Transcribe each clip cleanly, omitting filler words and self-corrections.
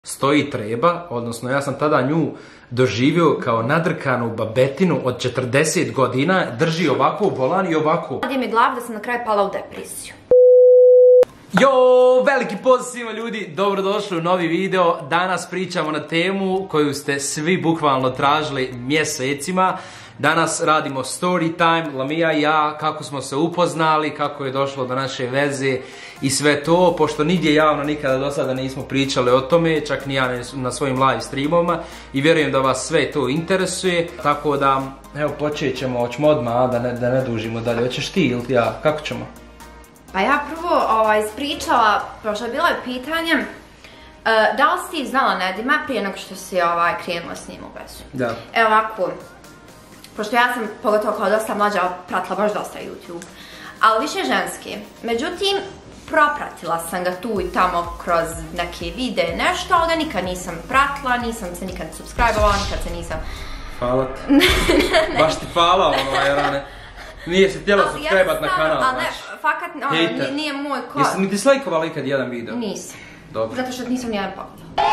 stoji treba, odnosno ja sam tada nju doživio kao nadrkanu babetinu od 40 godina, drži ovako bolan i ovako. Ovdje mi glav da sam na kraju pala u depresiju. Jo, veliki pozdrav svima ljudi, dobrodošli u novi video. Danas pričamo na temu koju ste svi bukvalno tražili mjesecima. Danas radimo story time, Lamija i ja, kako smo se upoznali, kako je došlo do naše veze i sve to, pošto nigdje javno nikada do sada nismo pričali o tome, čak ni ja na svojim live streamovima, i vjerujem da vas sve to interesuje, tako da, evo, počet ćemo, hoćemo odmah, da ne dužimo dalje. Hoćeš ti ili ja, kako ćemo? Pa ja prvo ispričala, prošlo je bilo pitanje, da li si ti znala Nedima prije nego što si krenula s njim u vezu? Da. Evo ovako, pošto ja sam, pogotovo kao dosta mlađa, pratila baš dosta YouTube, ali više ženski. Međutim, propratila sam ga tu i tamo kroz neke videe, nešto, ali ga nikad nisam pratila, nisam se nikad subscribe-ovala, nikad se nisam... Hvala ti. Baš ti hvala, Rane. Nije se htjela subscribe-at na kanal, ali ne, fakat, nije moj kod. Jesi mi dislajkovala ikad jedan video? Nisam. Dobro. Zato što nisam nijedan pogledala.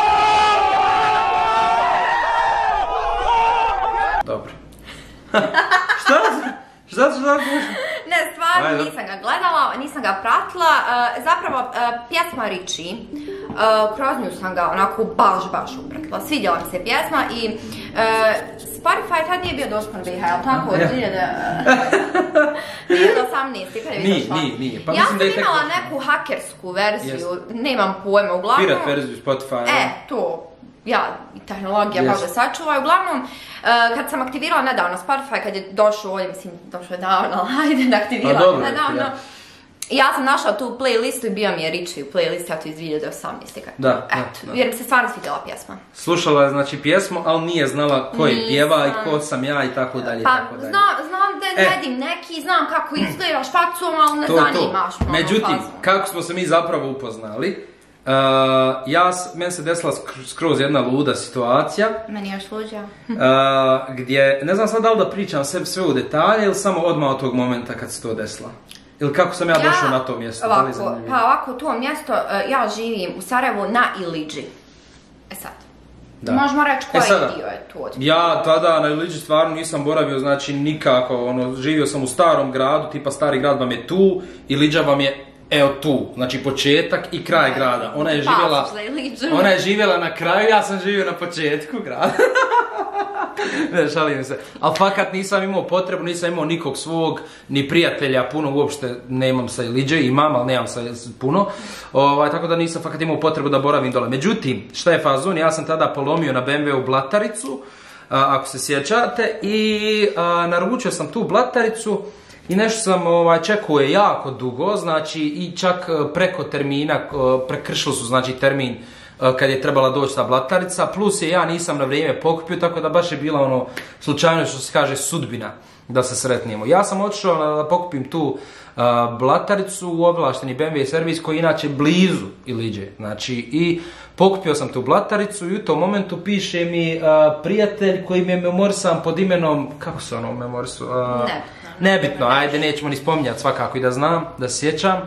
Dobro. Šta? Ne, stvarno nisam ga gledala, nisam ga pratila. Zapravo, pjesma Richie, kroz nju sam ga onako baš upratila. Svidjela mi se pjesma i Spotify tad nije bio dostupan BiH, ali tako? 2018. kad je video šla. Nije. Ja sam imala neku hakersku verziju, nemam pojma, uglavnom... Pirat verziju Spotify. To. Ja, i tehnologija može sačuva. Uglavnom, kad sam aktivirala nedavno Spotify, kad je došao ovdje, mislim, došao je davno, ajde da aktivirala nedavno. Ja sam našla tu playlistu i bio mi je Richie u playlistu, a to iz 2018. Da. Jer mi se stvarno svidjela pjesma. Slušala je znači pjesmu, ali nije znala ko je pjeva i ko sam ja i tako dalje. Pa znam da je Nedim neki, znam kako izgledaš facom, ali ne zanimaš. Međutim, kako smo se mi zapravo upoznali, meni se desila skroz jedna luda situacija. Meni još luđa. Gdje, ne znam sad da li da pričam sve u detalje ili samo odmah od tog momenta kad se to desila. Ili kako sam ja došao na to mjesto. Pa ovako, to mjesto, ja živim u Sarajevu na Iliđi. Sad. Možemo reći koji dio je to. Ja tada na Iliđi stvarno nisam boravio, znači nikako, živio sam u starom gradu, tipa stari grad vam je tu, Iliđa vam je evo tu, znači početak i kraj grada. Ona je živjela na kraju, ja sam živio na početku grada. Ne, šalim se. Ali fakat nisam imao potrebu, nisam imao nikog svog, ni prijatelja, puno uopšte nemam sa Iliđe, imam, ali nemam sa puno. Tako da nisam fakat imao potrebu da boravim dole. Međutim, šta je fazon, ja sam tada polomio na BMW-u blataricu, ako se sjećate, i naručio sam tu blataricu. I nešto sam čekao je jako dugo, znači i čak preko termina, prekršili su znači termin kad je trebala doći ta blatarica, plus ja nisam na vrijeme pokupio, tako da baš je bila slučajno što se kaže sudbina da se sretnemo. Ja sam otišao da pokupim tu blataricu u ovlašteni BMW servis koji je inače blizu Iliđe, znači i pokupio sam tu blataricu i u tom momentu piše mi prijatelj koji mi je memorisan pod imenom, kako se memorisu? Nebitno, ajde, nećemo ni spominjati svakako i da znam, da se sjećam.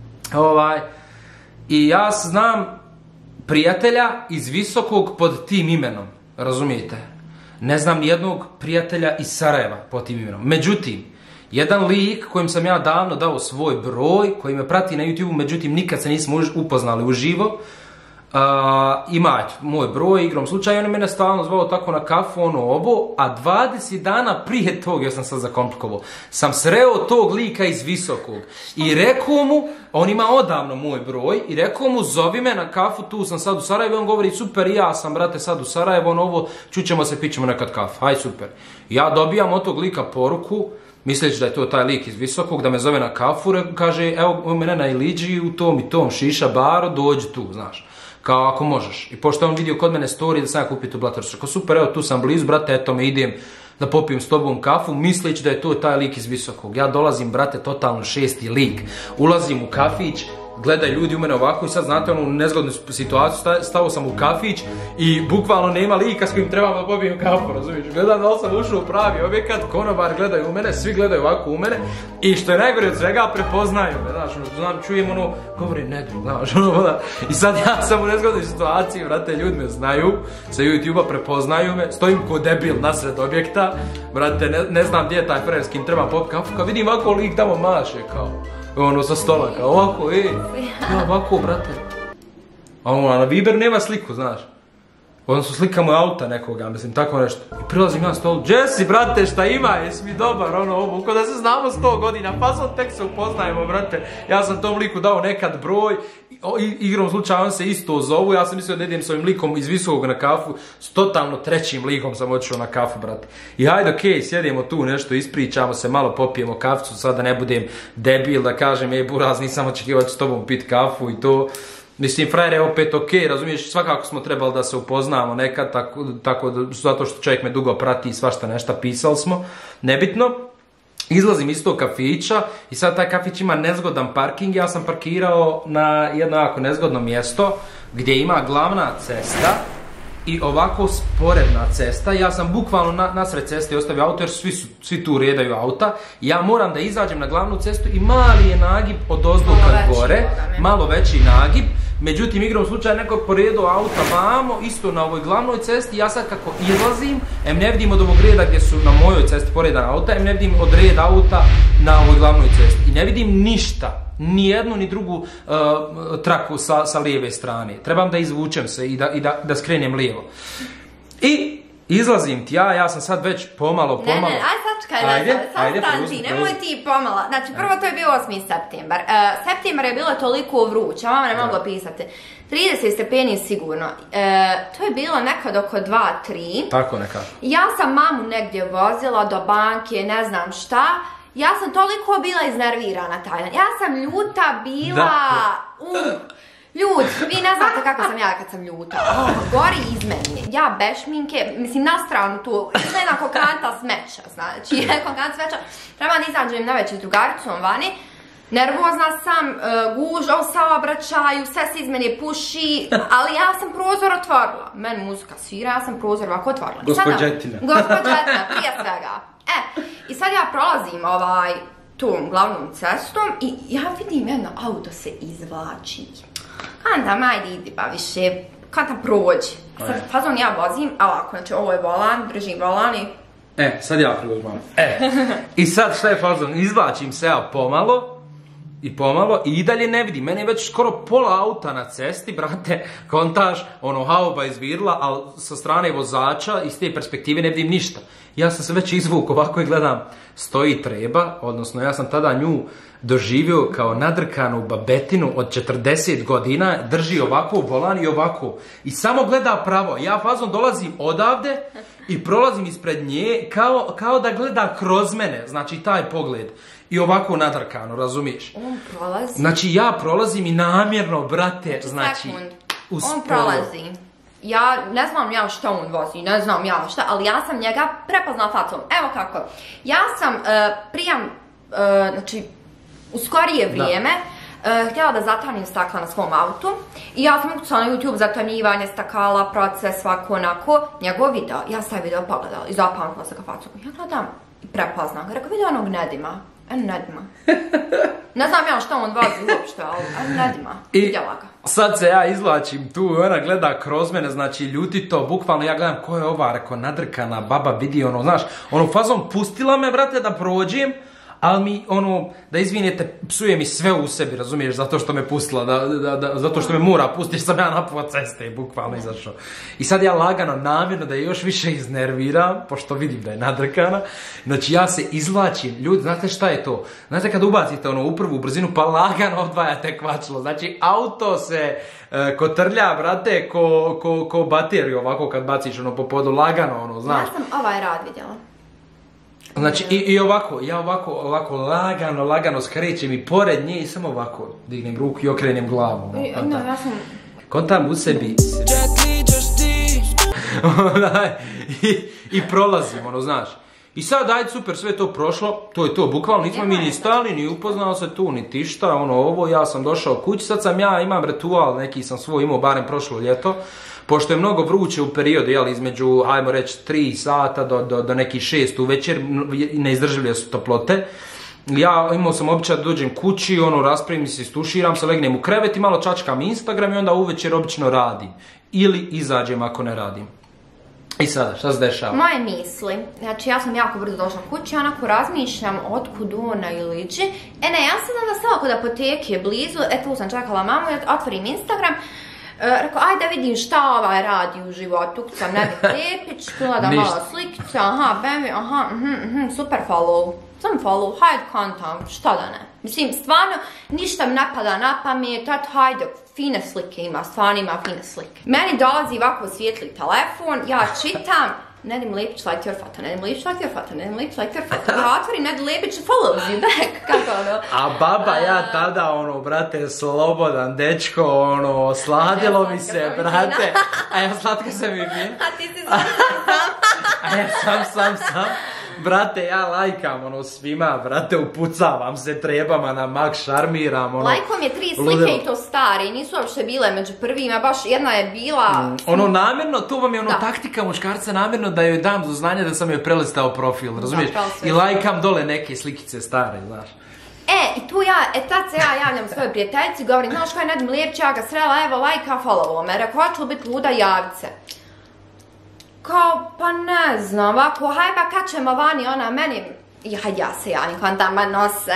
I ja znam prijatelja iz Visokog pod tim imenom, razumijete? Ne znam nijednog prijatelja iz Sarajeva pod tim imenom. Međutim, jedan lik kojem sam ja davno dao svoj broj, koji me prati na YouTube, međutim nikad se nismo upoznali uživo, ima moj broj, igrom slučaja, on je mene stalno zvao tako na kafu, a 20 dana prije tog, ja sam sad zakomplikovao, sam sreo tog lika iz Visokog i rekao mu, on ima odavno moj broj, i rekao mu, zovi me na kafu, tu sam sad u Sarajevu, on govori, super, i ja sam, brate, sad u Sarajevu, čućemo se, pićemo nekad kafu, haj, super. Ja dobijam od tog lika poruku, misleći da je to taj lik iz Visokog, da me zove na kafu, kaže, evo mene na Iliđi, u tom i tom, šiša, baro, dođi tu, znaš. Kao ako možeš. I pošto je on vidio kod mene story da sam ja kupio tu blataricu. Kao super, evo tu sam blizu, brate, eto me idem da popijem s tobom kafu, misleći da je to taj lik iz Visokog. Ja dolazim, brate, totalno šesti lik. Ulazim u kafić, gledaju ljudi u mene ovako i sad znate onu nezgodnu situaciju, stao sam u kafić i bukvalno nema lika s kojim trebam da pobijem kafu, razumiješ? Gledam da li sam ušao u pravi objekat, konobar gledaju u mene, svi gledaju ovako u mene i što je najgore od svega prepoznaju me, znaš, znam, čujem ono, govori Nedru, znaš, ono, i sad ja sam u nezgodnoj situaciji, brate, ljudi me znaju, sa YouTube-a prepoznaju me, stojim ko debil nasred objekta, brate, ne znam gdje je taj frajer s kim trebam popiti kafu, kad vidim ovako lik tamo maše, kao, ono, sa stola, kao, ovako, ja, ovako, brate. A ono, na Viberu nema sliku, znaš. Odnosno, slikamo auta nekoga, mislim, tako nešto. I prilazim ja stolu, Jesse, brate, šta ima, jesi mi dobar, ono, ovo, ko da se znamo 100 godina, pa sam tek se upoznajemo, brate. Ja sam tom liku dao nekad broj, igrom slučaja on se isto zovu, ja sam mislio da idem s ovim likom iz Visokog na kafu, s totalno trećim likom sam otišao na kafu, brate. I hajde, okej, sjedimo tu, nešto ispričamo se, malo popijemo kaficu, sad da ne budem debil, da kažem, buraz, nisam očekivao s tobom pit kafu i to. Mislim, frajer je opet okej, razumiješ, svakako smo trebali da se upoznamo nekad, tako zato što čovjek me dugo prati i svašta nešto pisali smo, nebitno. Izlazim iz tog kafića i sad taj kafić ima nezgodan parking, ja sam parkirao na jedno jako nezgodno mjesto gdje ima glavna cesta i ovako sporedna cesta. Ja sam bukvalno nasred ceste ostavio auto jer svi tu redaju auta. Ja moram da izađem na glavnu cestu i mali je nagib od ozdo ka gore, malo veći nagib. Međutim, igrom slučaja neko poredo auta vamo, isto na ovoj glavnoj cesti, ja sad kako izlazim, ne vidim od ovog reda gdje su na mojoj cesti poredana auta, ne vidim od reda auta na ovoj glavnoj cesti. I ne vidim ništa, ni jednu ni drugu traku sa lijeve strane. Trebam da izvučem se i da skrenem lijevo. I izlazim ti ja sam sad već pomalo. Ne, aj sad čekaj, nemoj ti pomalo. Znači, prvo to je bio 8. septembar. Septembar je bilo toliko vruće, mama ne mogla pisati. 30 stepeni sigurno. To je bilo nekad oko 2-3. Tako nekako. Ja sam mamu negdje vozila do banke, ne znam šta. Ja sam toliko bila iznervirana taj dan. Ja sam ljuta bila. Ljudi, vi ne znate kako sam ja kad sam ljuta. Gori iz meni. Ja bez šminke, mislim na stranu tu, izgleda ko kanta smeća, znači, kanta smeća. Treba da izađem na večer s drugaricom vani. Nervozna sam, gužva u saobraćaju, sve se iz mene puši, ali ja sam prozor otvorila. Meni muzika svira, ja sam prozor ovako otvorila. Gospođetina. Gospođetina, prije svega. I sad ja prolazim tom glavnom cestom i ja vidim jedno auto se izvlači. Onda majde idi pa više, kad tam prođi. Sad fazon ja vozim, ovako, znači ovo je volan, držim volan i... sad ja preuzmam. I sad šta je fazon, izvlačim se ja pomalo i dalje ne vidim. Mene je već skoro pola auta na cesti, brate, kontaž, ono, hauba izvirla, ali sa strane vozača, iz te perspektive ne vidim ništa. Ja sam se već izvuk ovako i gledam, stoji treba, odnosno ja sam tada nju doživio kao nadrkanu babetinu od 40 godina, drži ovako volan i ovako. I samo gleda pravo. Ja fazom dolazim odavde i prolazim ispred nje kao da gleda kroz mene, znači taj pogled. I ovako nadrkano, razumiješ? On prolazi? Znači ja prolazim i namjerno, brate, znači... On prolazi. Ja ne znam ja šta on vozi, ne znam ja šta, ali ja sam njega prepoznala facom. Evo kako. Ja sam znači, u skorije vrijeme htjela da zatamnim stakla na svom autu i ja sam ukucala na YouTube zatamnjivanje stakala, proces, svako onako, njegov video. Ja sam video pogledala i zapamtila se ga facom. Ja gledam i prepoznam ga. Rekao, vidi onog Nedima. Nedima. Ne znam ja šta on vozi uopšte, ali Nedima. Vidjela ga. Sad se ja izvlačim tu i ona gleda kroz mene, znači ljuti to, bukvalno ja gledam ko je ova, rekao, nadrkana baba, vidi ono, znaš, ono fazom pustila me, brate, da prođem, ali mi, ono, da izvinete, psuje mi sve u sebi, razumiješ, zato što me pustila, zato što me mora pustiti, sam ja napao ceste i bukvalno izašao. I sad ja lagano, namjerno da je još više iznerviram, pošto vidim da je nadrkana, znači ja se izvlačim, ljudi, znate šta je to? Znate kad ubacite ono u prvu brzinu, pa lagano odvajate kvačilo, znači auto se kotrlja, brate, ko bateriju, ovako kad baciš ono po podu, lagano, ono, znaš. Ja sam ovaj rad vidjela. Znači, i ovako, ja ovako lagano skrećem i pored nje i samo ovako dignem ruku i okrenem glavu. No, ja sam... Kontam u sebi. I prolazim, ono, znaš. I sad, ajde, super, sve to prošlo, to je to, bukvalno, nismo mi ni stali, ni upoznao se tu, ni tišta, ovo, ja sam došao kući, sad imam ritual, neki sam svoj imao, barem prošlo ljeto, pošto je mnogo vruće u periodu, jel, između, ajmo reći, 3 sata do nekih 6 uvečer, neizdržljive su toplote. Ja imao sam običaj da dođem kući, raspravim se, istuširam se, legnem u krevet i malo čačkam Instagram i onda uvečer obično radim. Ili izađem ako ne radim. I sada, šta se dešava? Moje misli, znači ja sam jako brzo došla kući, onako razmišljam otkud ona i liči. Ne, ja sam onda stala kod apoteke blizu, tu sam čekala mamu, otvorim Instagram. Rekao, ajde da vidim šta ovaj radi u životu, kucam Nebi Klepić, gledam malo slikica, super follow. Sam follow, hajde kontam, šta da ne. Mislim, stvarno, ništa mi napada na pamet, hajde, fine slike ima, stvarno ima fine slike. Meni dolazi ovako svijetli telefon, ja čitam, Nedim Lepić like your photo, Nedim Lepić like your photo, Nedim Lepić like your photo. Ja otvorim Nedim Lepić follows you back, kako ono. A baba, ja tada, brate, slobodan dečko, sladilo mi se, brate. A ja slatka sam mi bio. A ti si sam. A ja sam. Brate, ja lajkam, svima, brate, upucavam se trebama na mak, šarmiram, Lajkom je 3 slike i to stari, nisu uopšte bile među prvima, baš jedna je bila... Namjerno, tu vam je taktika muškarca, namjerno da joj dam do znanja da sam joj prelistao profil, razumiješ? I lajkam dole neke slikice stare, znaš. I tu tad se ja javljam svojoj prijateljici, govorim, znaš kaj Nedim Lepić, ja ga srela, evo lajka, follow me, rekao, hoću li biti luda, javit se. Kao, pa ne znam, ovako, hajde pa kad ćemo vani, ona meni, hajde ja se javim, kontama nose,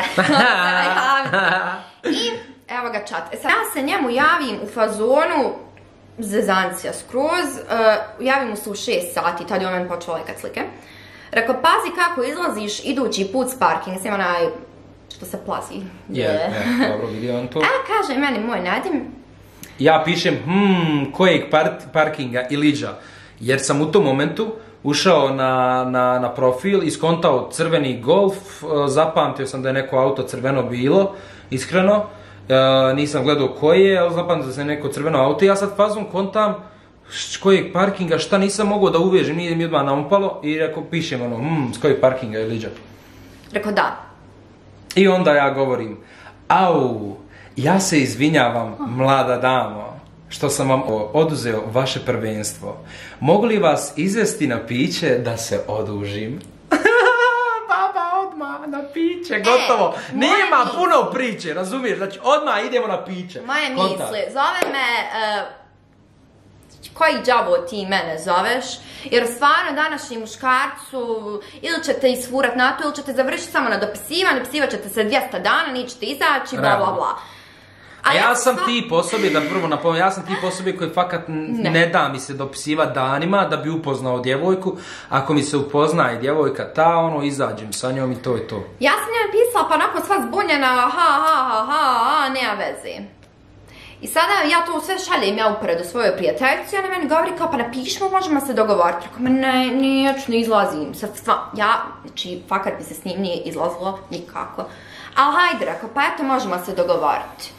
I, evo ga čat, sad ja se njemu javim u fazonu, zezancija skroz, javim mu se u 6 sati, tad je on meni počeo lajkat slike. Rekao, pazi kako izlaziš idući put s parking, sam onaj, što se plazi. Dobro, vidio on to. Kaže meni moj Nedim. Ja pišem, kojeg parkinga Iliđa. Jer sam u tom momentu ušao na profil, iskontao crveni Golf, zapamtio sam da je neko auto crveno bilo, iskreno, nisam gledao koje, ali zapamtio da je neko crveno auto i ja sad fazom kontam kojeg parkinga, šta nisam mogao da uvežem, nije mi odmah naumpalo i rekao, pišem s kojeg parkinga je Liđa. Rekao da. I onda ja govorim, ja se izvinjavam, mlada damo, što sam vam oduzeo vaše prvenstvo. Mogu li vas izvesti na piće da se odužim? Baba, odmah na piće, gotovo. Nema puno priče, razumiješ? Znači, odmah idemo na piće. Moje misli, zove me... koji džabo ti mene zoveš? Jer stvarno današnji muškarcu ili ćete isfurat na to, ili ćete završiti samo na dopisivanju, dopisivat ćete se 200 dana, nićete izaći, bla bla bla. A ja sam tip osobe, da prvo napomenem, ja sam tip osobe koji fakat ne da mi se dopisivati danima da bi upoznao djevojku. Ako mi se upoznaje djevojka izađem sa njom i to je to. Ja sam njoj pisala pa nakon sva zbunjena, nema veze. I sada ja to sve šaljem ja uporedu svojoj prijateljici i ona meni govori kao pa napišemo, možemo se dogovoriti. Rekao me ne izlazim. Znači fakat mi se s njim nije izlazilo nikako. Ali hajde, rekao pa eto možemo se dogovoriti.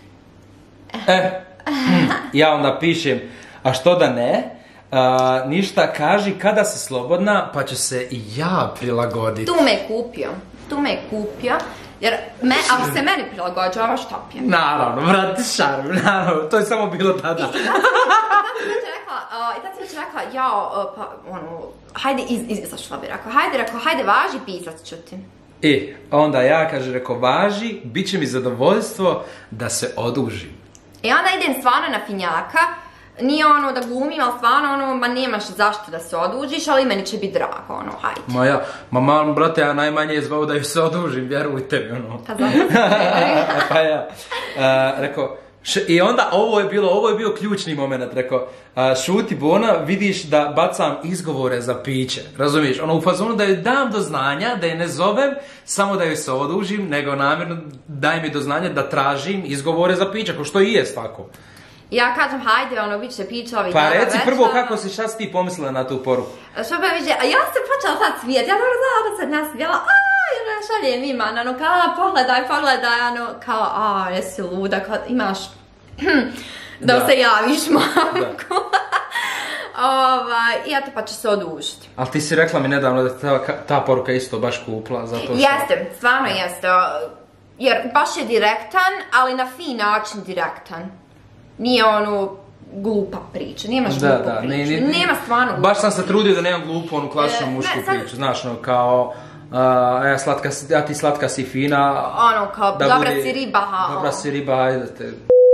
Ja onda pišem, a što da ne, ništa, kaži kada si slobodna pa ću se i ja prilagoditi. Tu me je kupio, jer ako se meni prilagođava što pijem. Naravno, vrati šarm, naravno, to je samo bilo tada. I tad si već rekla, hajde, što bi rekao, hajde važi pisat ću ti. Onda ja, rekao, važi, bit će mi zadovoljstvo da se odužim. I onda idem stvarno na finjaka, nije da glumim, ali stvarno ma nemaš zašto da se odužiš, ali meni će biti drago, hajde. Brate, ja najmanje je zvao da ju se odužim, vjerujte mi, Pa zato Pa ja, rekao, i onda ovo je bio ključni moment, rekao, šuti Bona, vidiš da bacam izgovore za piće, razumiješ, u fazonu da joj dam do znanja, da je ne zovem samo da joj se odužim, nego namjerno daj mi do znanja da tražim izgovore za piće, ako što i jest tako. Ja kažem, hajde, bit će piće ovih dana večera. Pa reci prvo kako si, šta si ti pomislila na tu poruku? Što bi viđe, a ja sam počela sad smijeti, ja dobro znala da sam nasmijela, šaljem ima, kao, pogledaj, kao, jesi luda, kao, imaš, da se javiš, majku. I eto pa će se odužiti. Ali ti si rekla mi nedavno da ta poruka isto baš kupila, zato što... Jeste, stvarno jeste. Jer baš je direktan, ali na fin način direktan. Nije ono glupa priča, nemaš glupu priču. Nema stvarno glupu. Baš sam se trudio da nemam glupu, onu klasičnu mušku priču, znaš, no, kao... ja ti slatka si fina. Ono, kao, dobra si riba. Dobra si riba, ajde te...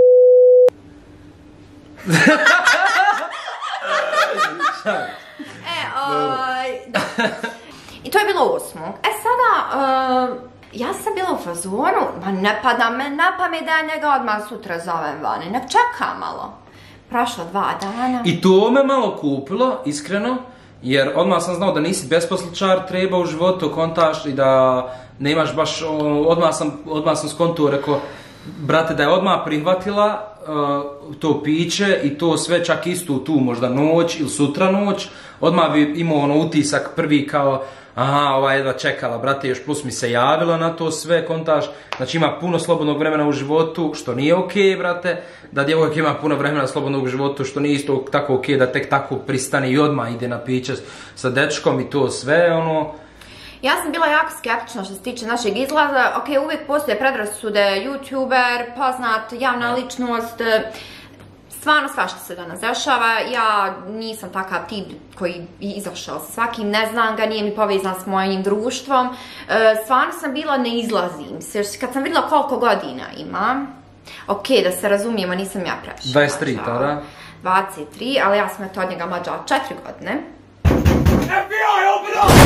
I to je bilo 8. Sada, ja sam bila u fazonu, ma ne pada me na pamet da ja njega odmah sutra zovem vani, nek čeka malo. Prošlo 2 dana. I to me malo kupilo, iskreno, jer odmah sam znao da nisi besposličar, treba u životu kontaš i da nemaš baš, odmah sam skontuo, rekao, brate, da je odmah prihvatila to piće i to sve čak istu tu možda noć ili sutra noć, odmah bi imao ono utisak prvi kao aha, ova jedva čekala, brate, još plus mi se javila na to sve, kontaž, znači ima puno slobodnog vremena u životu, što nije okej, brate, da djevojka ima puno vremena slobodnog u životu, što nije isto tako okej da tek tako pristane i odmah ide na piće sa dečkom i to sve, ono... Ja sam bila jako skeptična što se tiče našeg izlaza. Ok, uvijek postoje predrasude, youtuber, poznat, javna ličnost, stvarno svašta se danas dešava. Ja nisam takav tip koji je izašao sa svakim, ne znam ga, nije mi povezan s mojim društvom. Stvarno sam bila, ne izlazim se. Kad sam vidjela koliko godina ima, ok, da se razumijemo, nisam ja previše. 23, tada? 23, ali ja sam od njega mlađa 4 godine. FBI, open up!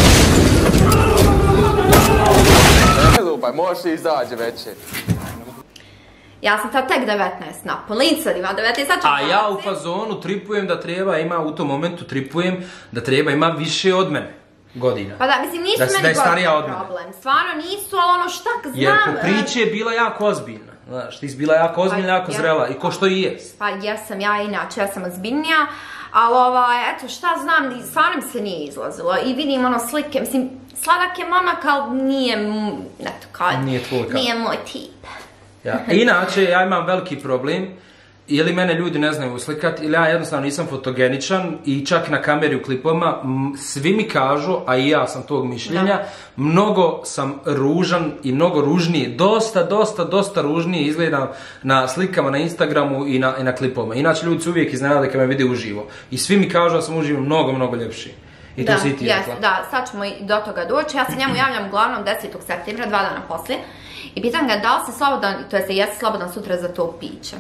Ne lupaj, možeš izađe veće. Ja sam tad tek 19 na polica, ima 19, sad ću... A ja u fazonu tripujem da treba ima, u tom momentu tripujem da treba ima više od mene godina. Pa da, mislim, nisu meni godina problem. Stvarno nisu, ali ono šta znam... Jer po priči je bila jako ozbiljna. Znaš, ti si bila jako ozbiljna, jako zrela. I ko što i jes. Pa jesam, ja inače, ja sam ozbiljnija. Ali eto, šta znam, stvarno mi se nije izlazilo. I vidim ono slike, mislim, sladak je momak, ali nije, eto, kao... Nije tvoj kao. Nije moj tip. Ja. Inače, ja imam veliki problem, ili mene ljudi ne znaju uslikati, ili ja jednostavno nisam fotogeničan i čak na kameri u klipovima, svi mi kažu, a i ja sam tog mišljenja, mnogo sam ružan i mnogo ružnije, dosta ružnije izgledam na slikama na Instagramu i na klipovima. Inače, ljudi su uvijek iznenade kad me vide uživo. I svi mi kažu da sam uživo mnogo ljepši. I to si ti rekla. Da, sad ćemo i do toga doći. Ja se njemu javljam uglavnom 10. septembra, 2 dana poslije. I pitam ga da li se slobodan, to je se jesi slobodan sutra za to piće.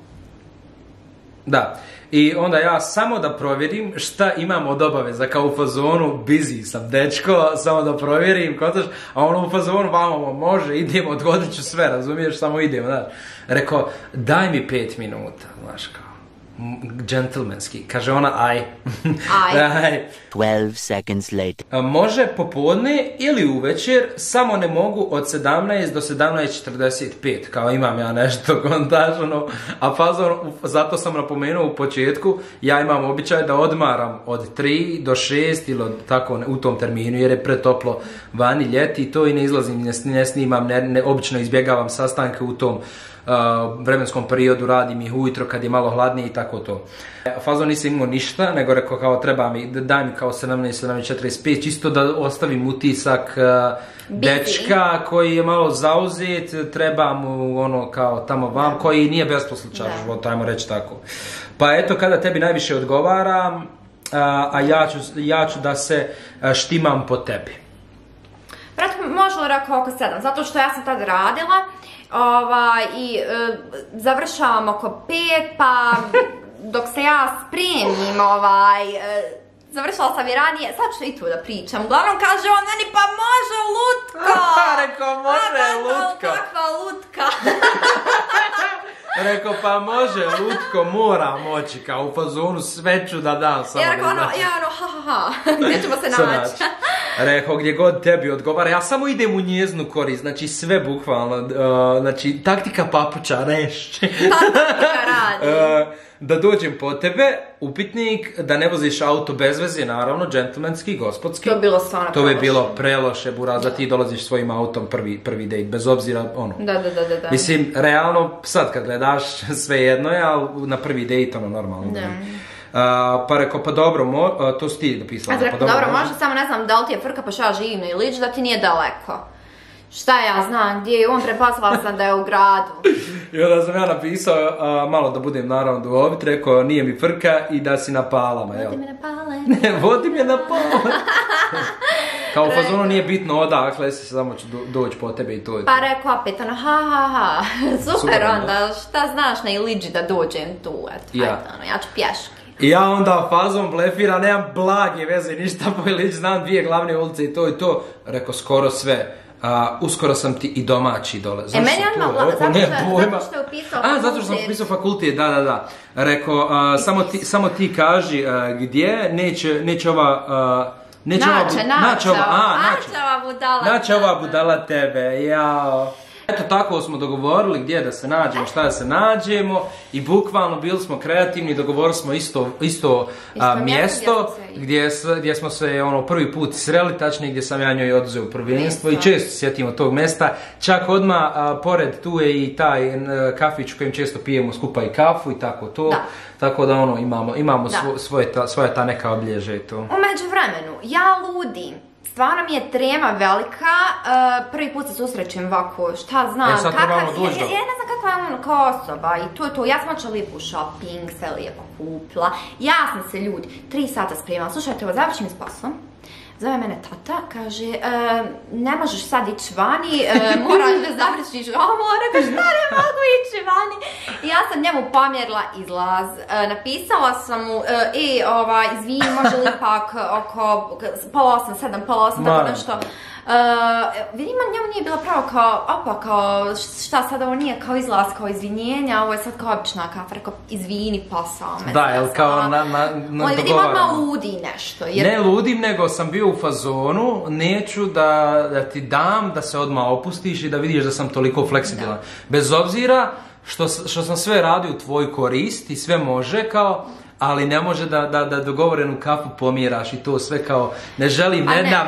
Da, i onda ja samo da provjerim šta imam od obaveza, kao u fazonu, busy sam dečko, samo da provjerim, kotaš, a ono u fazonu, vamo, može, idemo, odgodit ću sve, razumiješ, samo idemo, znaš. Rekao, daj mi 5 minuta, znaš, kao, džentlmenski, kaže ona, aj. 12 seconds later. Može popodne ili uvečer, samo ne mogu od 17 do 17:45, kao imam ja nešto kontažno, a fazon, zato sam napomenuo u početku, ja imam običaj da odmaram od 3 do 6 ili tako u tom terminu, jer je pretoplo vani ljeti i to i ne izlazim, ne snimam, obično izbjegavam sastanke u tom vremenskom periodu, radim ih ujutro kad je malo hladnije i tako to. Fazon nisam imao ništa, nego rekao kao treba mi, daj mi kao 17:45, čisto da ostavim utisak dečka koji je malo zauzet, treba mu ono kao tamo vam, koji nije besposličar života, ajmo reći tako. Pa eto, kada tebi najviše odgovara, a ja ću da se štimam po tebi. Brat, možda rekao oko 7, zato što ja sam tad radila i završavam oko 5, pa dok se ja spremim, završala sam i ranije, sad ću i tu da pričam. Uglavnom kaže on meni, pa može lutka! Rekao, može lutka! Kakva lutka! Rekao, pa može lutko, mora moći, kao u fazonu sve ću da dam. Ja rekao, gdje ćemo se naći? Rekao, gdje god tebi odgovara, ja samo idem u njeznu korist, znači sve bukvalno, znači taktika papuča, reš. Taktika radi. Da dođem po tebe, upitnik, da ne voziš auto bez veze, naravno, džentlmenski, gospodski. To bi bilo stvarno preloše. To bi bilo preloše, buraz, da ti dolaziš svojim autom prvi dejt, bez obzira, ono. Da. Mislim, realno, sad kad gledaš, sve jedno je, ali na prvi dejt, ono, normalno. Pa rekao, pa dobro, to si ti napisala. Pa dobro, možda samo ne znam da li ti je frka pa šta živim na Ilić, da ti nije daleko. Šta ja znam, gdje je on, preposlala sam da je u gradu. I onda sam ja napisao, malo da budem naravno duhovit, rekao nije mi frka i da si na palama, jel? Vodi me na pale. Ne, vodi me na pale. Kao u fazonu nije bitno odakle, samo ću doći po tebe i to je. Pa rekao opet ono, ha. Super onda, šta znaš na Iliđi da dođem tu, eto, hajde ono, ja ću pješke. I ja onda fazom blefiram, nemam blage veze, ništa po Iliđi, znam 2 glavne ulice i to. Rekao, skoro sve. Uskoro sam ti i domaći dole. Meni je odmah, zato što je upisao fakultet. Zato što sam upisao fakultet, da. Rekao, samo ti kaži gdje, neće ova... Naće ova budala tebe, jao. Eto, tako smo dogovorili gdje da se nađemo, šta da se nađemo i bukvalno bili smo kreativni, dogovorili smo isto mjesto gdje smo se prvi put sreli, tačnije gdje sam ja njoj oduzeo prvenstvo i često se sjetimo tog mjesta. Čak odmah pored tu je i taj kafić u kojem često pijemo skupa i kafu i tako to. Tako da imamo svoje ta neka obilježja i to. U međuvremenu, ja ludim. Stvarno mi je trema velika, prvi put se susrećem ovako, šta znam, ja ne znam kakva je on kao osoba i to je to, ja sam očela lijepo shopping, sve lijepo kupila, ja sam se ljudi 3 sata spremala, slušajte, ovo završim s poslom, zove mene tata, kaže, ne možeš sad ići vani, moraš da završiš ovo, rekao šta ne mogu ići vani. I ja sam njemu pomjerila izlaz, napisala sam mu, izvini, može li ipak oko 7:30, tako nešto. Vidim, njemu nije bilo pravo kao, šta sad ovo nije kao izlaz, kao izvinjenja, ovo je sad kao obična kafa, rekao, izvini, posao me. Da, jel kao na vidim, odmah ludi nešto. Ne ludim, nego sam bio u fazonu, neću da ti dam da se odmah opustiš i da vidiš da sam toliko fleksibilan. Bez obzira što sam sve radio u tvoj korist i sve može kao, ali ne može da dogovorenu kafu pomjeraš i to sve kao, ne želim,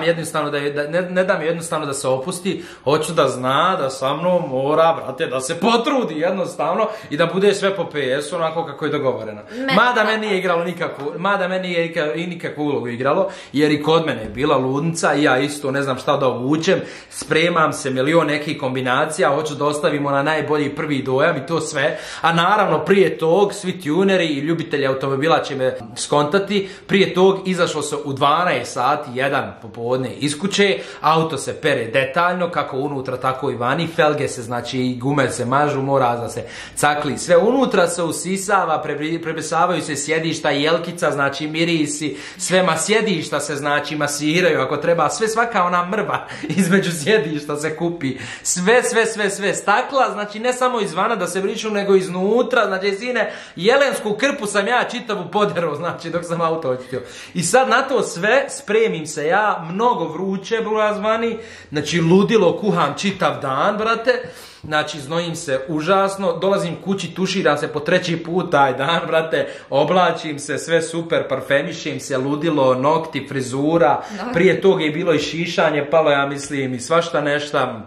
ne dam jednostavno da se opusti, hoću da zna da sa mnom mora, brate, da se potrudi jednostavno i da bude sve po PS-u onako kako je dogovoreno. Mada meni nije nikakvu ulogu igralo, jer i kod mene je bila ludnica i ja isto ne znam šta da ovučem, spremam se milion nekih kombinacija, hoću da ostavimo na najbolji prvi dojam i to sve, a naravno prije tog svi tuneri i ljubitelji automobila će me skontati, prije tog izašlo se u 12 sati, 1 popodne iz kuće, auto se pere detaljno, kako unutra, tako i vani, felge se, znači gume se mažu, mora da se cakli, sve unutra se usisava, prebesavaju se sjedišta, jelkica, znači mirisi, sve sjedišta se, znači masiraju, ako treba, svaka ona mrva između sjedišta se kupi, sve, stakla, znači ne samo izvana da se brišu, nego iznutra, znači sine, jelensku krpu sam ja čitavu poderao, znači dok sam auto očitio. I sad na to sve spremim se ja, mnogo vruće burazvani, znači ludilo kuham čitav dan, brate, znači znojim se užasno, dolazim kući, tuširam se po 3. put taj dan, brate, oblačim se, sve super, parfemišem se, ludilo, nokti, frizura, prije toga je bilo i šišanje, palo ja mislim i svašta nešta,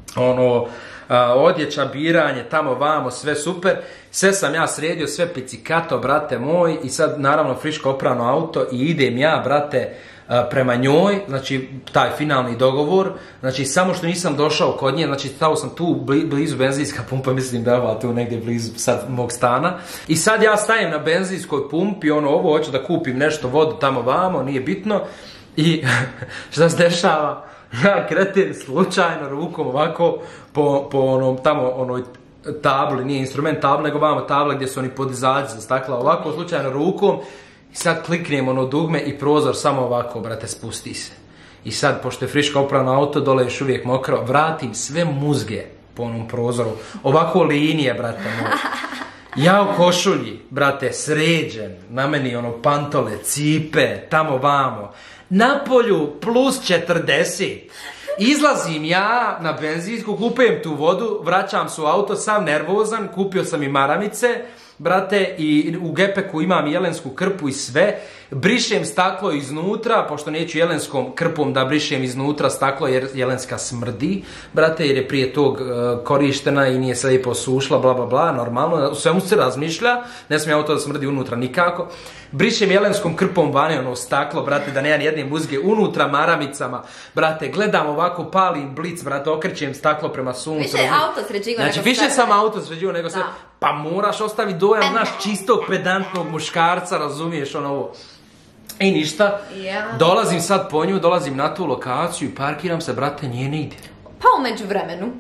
odjeća, biranje, tamo vamo, sve super. Sve sam ja sredio, sve picikato, brate moj, i sad naravno friško oprano auto i idem ja, brate, prema njoj, znači taj finalni dogovor, znači samo što nisam došao kod nje, znači stao sam tu blizu benzinska pumpa, mislim da je tu negdje blizu sad mog stana, i sad ja stajem na benzinskoj pumpi, ovo hoću da kupim nešto, vodu tamo vamo, nije bitno, i šta se dešava? Ja kretem slučajno rukom ovako po onoj tabli, nije instrument tabla, nego vamo tabla gdje su oni podizači za stakla, ovako slučajno rukom i sad kliknem dugme i prozor samo ovako, brate, spusti se. I sad, pošto je friško oprano auto, dole još uvijek mokro, vratim sve muzge po onom prozoru, ovako linije, brate moj. Ja u košulji, brate, sređen, na meni pantole, cipe, tamo vamo. Napolju plus 40. Izlazim ja na benzinsku, kupujem tu vodu, vraćam se u auto, sam nervozan, kupio sam i maramice, brate, i u gepeku imam jelensku krpu i sve, brišem staklo iznutra, pošto neću jelenskom krpom da brišem iznutra staklo jer jelenska smrdi, brate, jer je prije tog korištena i nije se lijepo sušla, bla bla bla, normalno, u svemu se razmišlja, ne smijem auto da smrdi unutra nikako. Brišem jelenskom krpom vane ono staklo, brate, da nema nijedne muzge, unutra maramicama, brate, gledam ovako, palim blic, brate, okrećem staklo prema suncu. Više je auto sređivo nego sve. Znači, više sam auto sređivo nego sve. Pa moraš ostaviti dojam, znaš, čistog, pedantnog muškarca, razumiješ, ono ovo. I ništa, dolazim sad po nju, dolazim na tu lokaciju i parkiram se, brate, nije nigdje. Pa umeđu vremenu.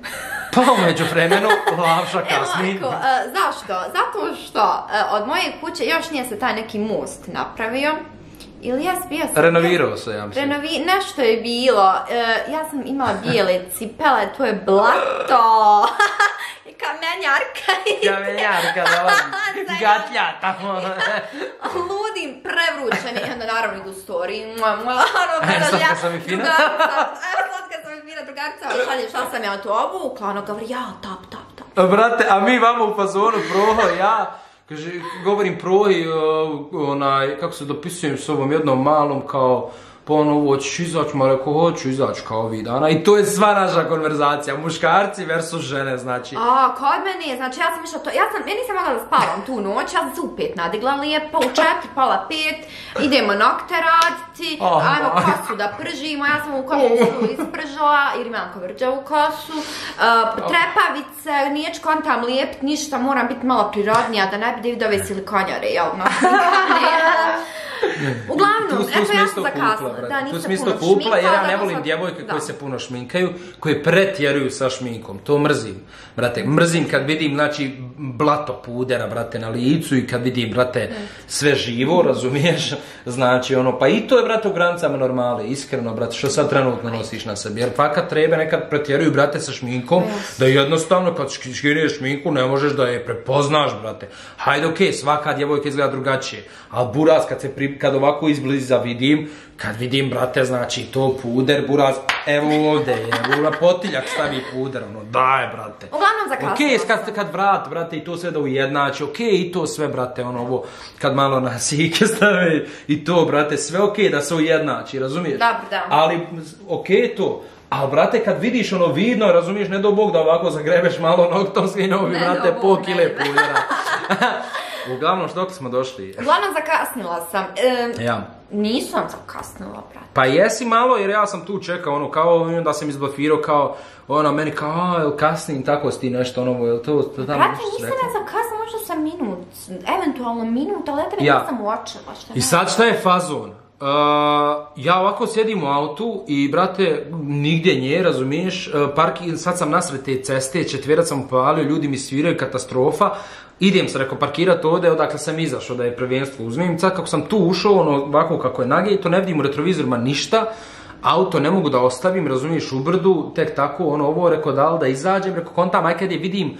Lavša kasni. Evo ovako, zašto? Zato što od moje kuće još nije se taj neki most napravio. Ili ja bio sam... Renovirao se, ja mislim. Nešto je bilo. Ja sam imala bijele cipele, to je blato. I kamenjarka. Kamenjarka, dolazi. Gatlja, tamo. Ludim, prevrućeni. I onda naravno idu story. Sad sam i fina. Drugarica, šalje šta sam ja to obukla, ono govori, ja, tap. Brate, a mi vamo u fazonu, Proho, ja, kaže, govorim Prohi, kako se dopisujem s ovom jednom malom, kao, pa ono, hoćeš izaći, ma rekao, hoću izaći kao ovih dana. I to je sva naša konverzacija, muškarci versus žene, znači. Kod mene, znači ja sam išla to, ja nisam mogla da spavam tu noć, ja sam se u 5 nadigla lijepo, u 4, pola 5, idemo nokte raditi, ajmo kosu da pržimo, ja sam u kosu ispržila, jer imam kovrđavu kosu, trepavice, nije kontam lijepit ništa, moram biti malo prirodnija, da ne bi Davidove silikonjare, jel, uglavnom, eto ja sam zakasnila, da nisam puno šminkala. Jer ja ne volim djevojke koje se puno šminkaju, koje pretjeruju sa šminkom, to mrzim, brate, mrzim kad vidim, znači, blato pudera, brate, na licu i kad vidim, brate, sve živo, razumiješ, znači, ono, pa i to je, brate, u granicama normale, iskreno, brate, što sad trenutno nosiš na sebi, jer fakat treba nekad pretjeruju, brate, sa šminkom, da jednostavno, kad skineš šminku, ne možeš da je prepoznaš, brate, hajde, okej, svaka djevojka izgleda drugačije, ali buraz, kad ovako izbliza vidim, kad vidim, brate, znači, to puder, buraz, evo ovdje je, na potiljak stavi puder, ono, daj, brate. Uglavnom zakasnila. Okej, kad vrat, brate, i to sve da ujednači, okej, i to sve, brate, ono, ovo, kad malo na sike stave, i to, brate, sve okej da se ujednači, razumiješ? Dobro, da. Ali, okej to, ali, brate, kad vidiš ono vidno, razumiješ, ne do Bog da ovako zagrebeš malo noktom skinovi, brate, pol kile pudera. Uglavnom, što smo došli? Uglavnom, zakasnila sam. Ja. Nisam zakasnila, brate. Pa jesi malo, jer ja sam tu čekao, ono, kao, da sam izblafirao, kao, ono, meni kao, jel kasnim, tako si ti nešto, ono, jel to tamo brate, nisam ja zakasnila, možda sam minut, eventualno minut, ali ja tebe nisam uočila, šta. I sad šta je fazon? Ja ovako sjedim u autu i, brate, nigdje nje, razumiješ, sad sam nasred te ceste, četverac sam upalio, ljudi mi sviraju, katastrofa, idem se, rekao, parkirat ovdje, odakle sam izašao da je prvenstvo uzmem, sad kako sam tu ušao, ono, ovako kako je nage, to ne vidim u retrovizorima ništa, auto ne mogu da ostavim, razumiješ, u brdu, tek tako, ono, ovo, rekao, da izađem, rekao, kontam, aj kad je vidim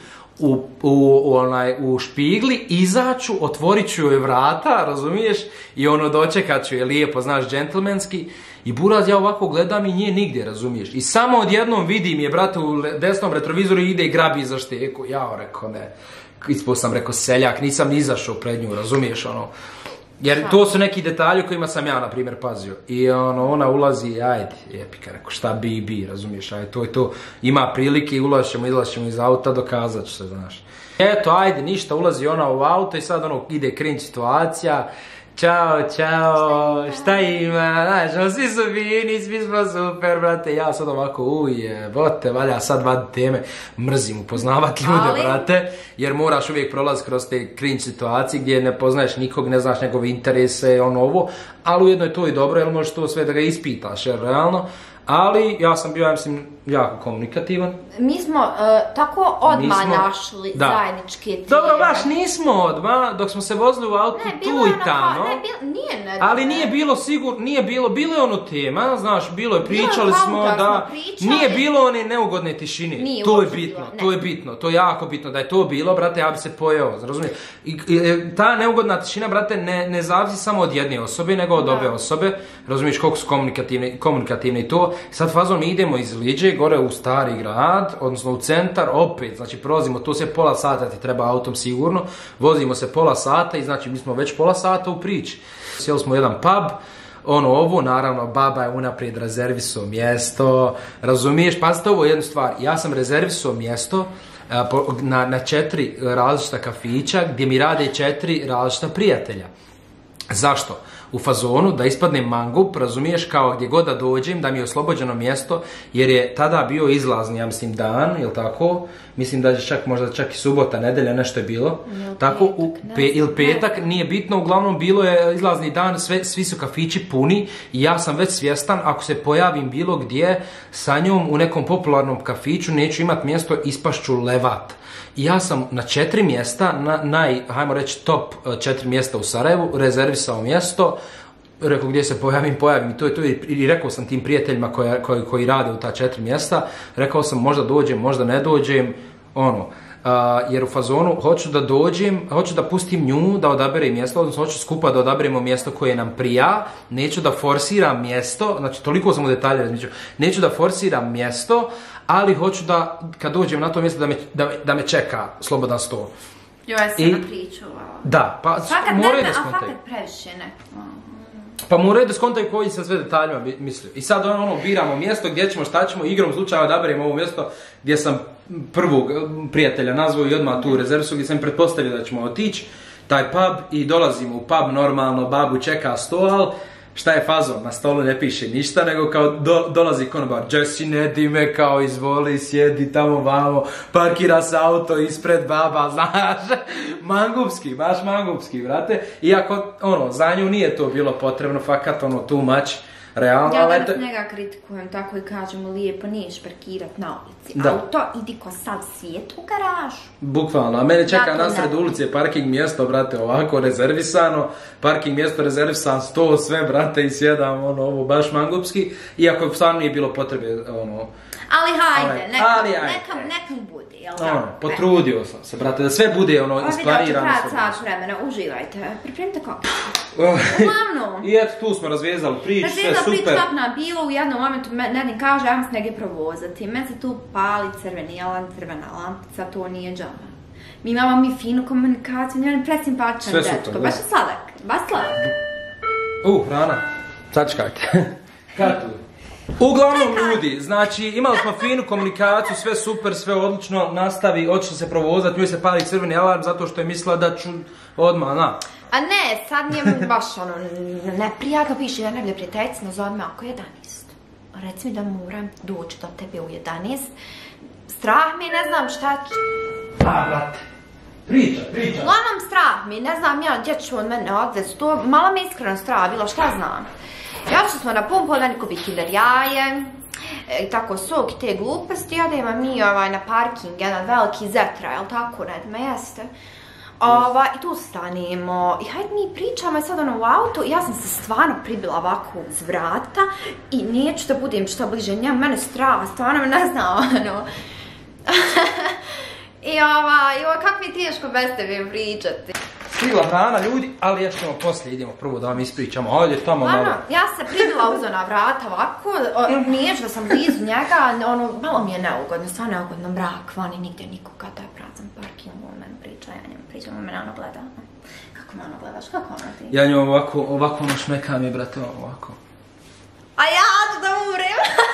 u špigli, izaću, otvorit ću joj vrata, razumiješ, i ono, dočekat ću je lijepo, znaš, džentlmenski, i buraz ja ovako gledam i nje nigdje, razumiješ, i samo odjednom vidim je, brate, u desnom retrovizoru ide i grabi za šteku, ja rekao, ne, ispao sam, rekao, seljak, nisam ni izašao pred nju, razumiješ, ono, jer to su neki detalji kojima sam ja, na primjer, pazio. I ona ulazi, ajde, jepika, rekao, šta bi, razumiješ, ajde, to je to, ima prilike i izlazit ćemo iz auta, dokazat ću se, znaš. Eto, ajde, ništa, ulazi ona u auto i sad ide cringe situacija, Ćao, šta ima, znaš, svi su fini, svi smo super, brate, ja sad ovako, bote, valja sad vaditi teme, mrzim upoznavat ljude, brate, jer moraš uvijek prolaziti kroz te cringe situacije gdje ne poznaješ nikog, ne znaš njegove interese, ovo, ali ujedno je to i dobro, jer možeš to sve da ga ispitaš, jer realno, ali ja sam bio, ja mislim, jako komunikativan. Mi smo tako odmah našli zajedničke tijene. Dobro, baš nismo odmah, dok smo se vozili u autu tu i tamo. Nije nedelje. Ali nije bilo sigurno, bilo je ono tema, znaš, bilo je, pričali smo da, nije bilo one neugodne tišine, to je bitno, to je bitno, to je jako bitno, da je to bilo, brate, ja bi se pojeo, razumiješ? I ta neugodna tišina, brate, ne zavisi samo od jedne osobe, nego od obe osobe, razumiješ koliko su komunikativni i to. Sad fazom mi idemo iz Liđe, gore u stari grad, odnosno u centar, opet, znači prolazimo, to se pola sata ti treba autom sigurno, vozimo se pola sata i znači mi smo već pola sata u priči. Sjeli smo u jedan pub, naravno, baba je unaprijed rezervisao mjesto, razumiješ, pazite ovo jednu stvar, ja sam rezervisao mjesto na 4 različita kafića gdje mi rade 4 različita prijatelja. Zašto? U fazonu da ispadnem mangup, razumiješ, kao gdje god da dođem, da mi je oslobođeno mjesto, jer je tada bio izlazni, ja mislim, dan, jel tako? Mislim da je možda čak i subota, nedelja, nešto je bilo. Tako, ili petak, nije bitno, uglavnom bilo je izlazni dan, svi su kafići puni i ja sam već svjestan, ako se pojavim bilo gdje sa njom u nekom popularnom kafiću, neću imati mjesto, ispašću levat. I ja sam na 4 mjesta, hajmo reći top 4 mjesta u Sarajevu, rezervisao mjesto, rekao gdje se pojavim i to je to, i rekao sam tim prijateljima koji rade u ta 4 mjesta, rekao sam možda dođem, možda ne dođem, jer u fazonu hoću da pustim nju da odabere mjesto, odnosno hoću skupa da odaberemo mjesto koje nam prija, neću da forsiram mjesto, znači toliko sam u detalje razmišljao, neću da forsiram mjesto, ali hoću da kad dođem na to mjesto da me čeka slobodan stol. Ja sam napričuvala. Da, pa moraju da skontaju. A fakat previše neko. Pa moraju da skontaju koji sam sve detaljima mislio. I sad biramo mjesto gdje ćemo, šta ćemo, igrom slučaja odaberemo ovo mjesto gdje sam prvog prijatelja nazvao i odmah tu rezervisu gdje sam pretpostavio da ćemo otići, taj pub, i dolazimo u pub, normalno, babu čeka stol, šta je fazon, na stolu ne piše ništa, nego kao dolazi konobar, Jesse, ne dime, kao izvoli, sjedi tamo vamo, parkira se auto ispred, baba, znaš, mangupski, baš mangupski, brate, iako, za nju nije to bilo potrebno, fakat, too much, realno, ja danas njega kritikujem, tako i kažem, lijepo niješ parkirat na ulici, auto, idi ko sav svijet u garažu. Bukvalno, a mene čeka nasred ulice parking mjesto, brate, ovako rezervisano, parking mjesto rezervisan, sto, sve, brate, i sjedam, ovo, baš mangupski, iako stvarno nije bilo potrebe, Ali hajde, nekam bude, jel da? Potrudio sam se, brate, da sve bude, isplanirano. Vidite, sat vremena, uživajte, pripremite kako. Uglavnom. I eto, tu smo razvezali priču, sve super. Priču tapna bilo, u jednom momentu Nedim kaže, ajmo se negdje provozati. Meni se tu pali crvena lampica, to nije džaba. Mi imamo finu komunikaciju, nije presimpatičan dečko, baš je sladak. Hrana, sačekajte. Kako? Uglavnom ljudi, znači imali smo finu komunikaciju, sve super, sve odlično, nastavi, otišla se provozati, njoj se pali crveni alarm zato što je mislila da ću odmah, A ne, sad nije baš neprijatno, piše da najbolje prijateljica, nazove me oko 11. Reci mi da moram doći do tebe u 11. Strah mi, ne znam šta ću. Brate, priča. Uglavnom strah mi, ne znam ja gdje ću od mene odvesti, to malo mi iskreno strah bilo, šta znam. Još smo na pumpu, da neko bi kinder jaje, i tako sok i te gluposti, odemo mi na parking, jedan veliki zetra, jel tako, Nedima, jeste? I tu stanemo, i hajde mi pričamo i sad u autu, ja sam se stvarno pribila ovako uz vrata i neću da budem što bliže njemu, mene strah, stvarno me ne znam, I kako mi je teško bez tebe pričati. Stigla hrana, ljudi, ali još ćemo poslije, idemo prvo da vam ispričamo, ajde tamo malo. Ja se pribila uz ona vrata ovako, niješ da sam blizu njega, malo mi je neugodno, stvarno neugodno, mrak, vani, nigdje nikoga, da je prazan parking, on meni priča, ja njemu pričam, on mene gleda. Kako me gledaš, kako ti? Ja nju ovako šmeka mi je, brate, ovako. A ja ću da umrem!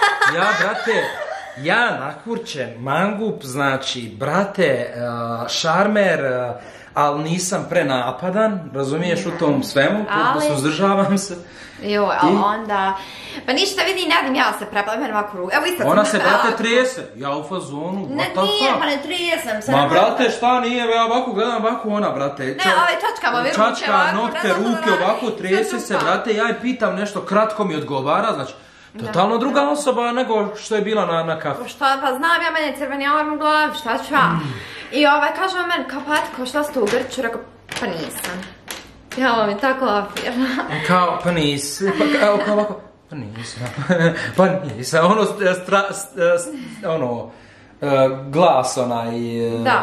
Ja nakurčen, mangup, znači, brate, šarmer, ali nisam prenapadan, razumiješ, u tom svemu, suzdržavam se. Joj, ali onda... Pa ništa, vidi, Nedim, ja se prepala, meni ovako ruku. Ona se, brate, trese, ja u fazonu, what the fuck? Nije, pa ne tresem se. Ma, brate, šta nije, ja ovako gledam, ovako ona, brate. Ne, čačkam ove ruke, ovako. Čačka, nokte, ruke, ovako, trese se, brate, ja je pitam nešto, kratko mi odgovara, znači, totalno druga osoba nego što je bila na kafu. Šta, pa znam ja, mene je crveni alarm u glavi, šta ću ja? I kaže on meni, kao patko, šta ste u Grču? Rekao, pa nisam. Ja, vam je tako afirna. Kao, pa nisi, kao ovako, pa nisam, ono, glas onaj... Da.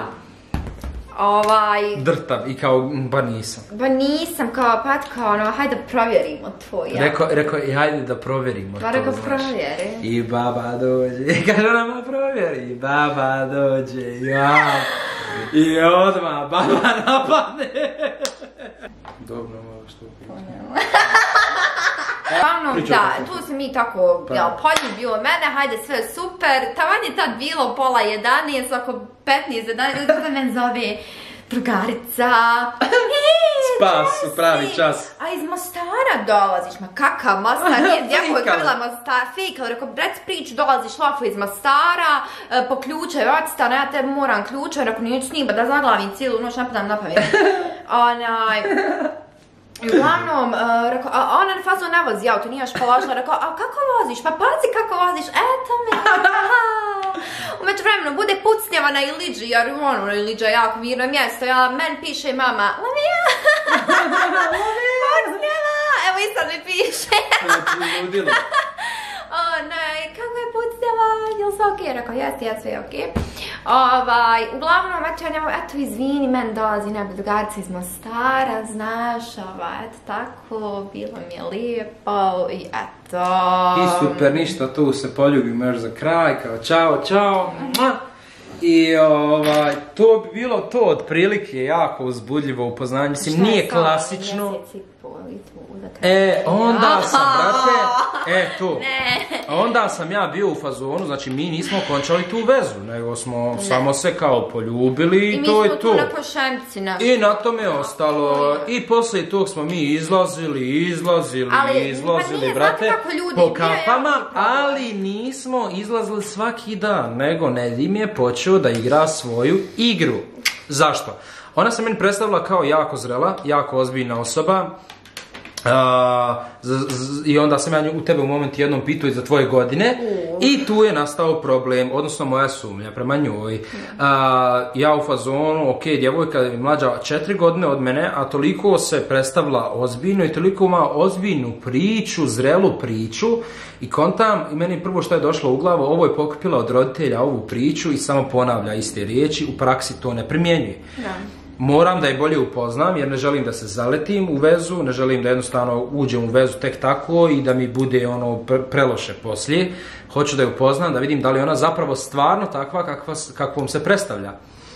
Drtav i kao, pa nisam. Pa nisam, kao, ono, hajde provjerimo to, ja. Rekao, hajde da provjerimo to, rekao, provjeri. I baba dođe, kaže nama provjeri, baba dođe, ja. I odmah baba napadne. Dobro, malo što pričam. Da, tu se mi tako poljubio mene, hajde sve super, taman je tad bilo pola 11, oko 15, 11, da me zove drugarica. Spas u pravi čas. A iz Mostara dolaziš, ma kakav Mostar, nije djevojka bila Mostar, fejkala, rekao, brec priču, dolaziš lafo iz Mostara, po ključaju odstane, ja te moram ključaju, rekao, neću snima da zaglavim cijelu noć, napadam na pamet. I uglavnom, rekao, a ona na fazu ne vozi auto, nije još položila, rekao, a kako voziš? Pa pazi kako voziš, eto me, umeđu vremenu bude pucnjava na Iliđi, jer ono, Iliđa je jako mirno mjesto, meni piše mama, Lavija, pucnjava, evo i sad mi piše. Kako je pucnjava, jel se okej? Rekao, jeste, sve je okej. Uglavnom, eto, izvini, meni dolazi neba drugarica iz Mostara, znaš, eto, tako, bilo mi je lijepo i eto. I super, ništa, tu se poljubimo još za kraj, kao čao. I to bi bilo to otprilike jako uzbudljivo upoznanje, mislim, nije klasično. Onda sam, brate, tu. Onda sam ja bio u fazonu, znači mi nismo končali tu vezu, nego smo samo se kao poljubili i to je to. I mi smo tu na pošemci našli. I na tome je ostalo. I poslije tog smo mi izlazili, brate, po kafama, ali nismo izlazili svaki dan, nego Nedim je počeo da igra svoju igru. Zašto? Ona se meni predstavila kao jako zrela, jako ozbiljna osoba. I onda sam ja u tebe u momentu jednom pitao i za tvoje godine i tu je nastao problem, odnosno moja sumnja prema njoj. Ja u fazonu, ok, djevojka je mlađa 4 godine od mene, a toliko se predstavila ozbiljno i toliko ima ozbiljnu priču, zrelu priču i kontam, i meni prvo što je došlo u glavu, ovo je pokupila od roditelja ovu priču i samo ponavlja iste riječi, u praksi to ne primjenjuje. Moram da je bolje upoznam jer ne želim da se zaletim u vezu, ne želim da jednostavno uđem u vezu tek tako i da mi bude ono preloše poslije. Hoću da je upoznam, da vidim da li je ona zapravo stvarno takva kakvom se predstavlja.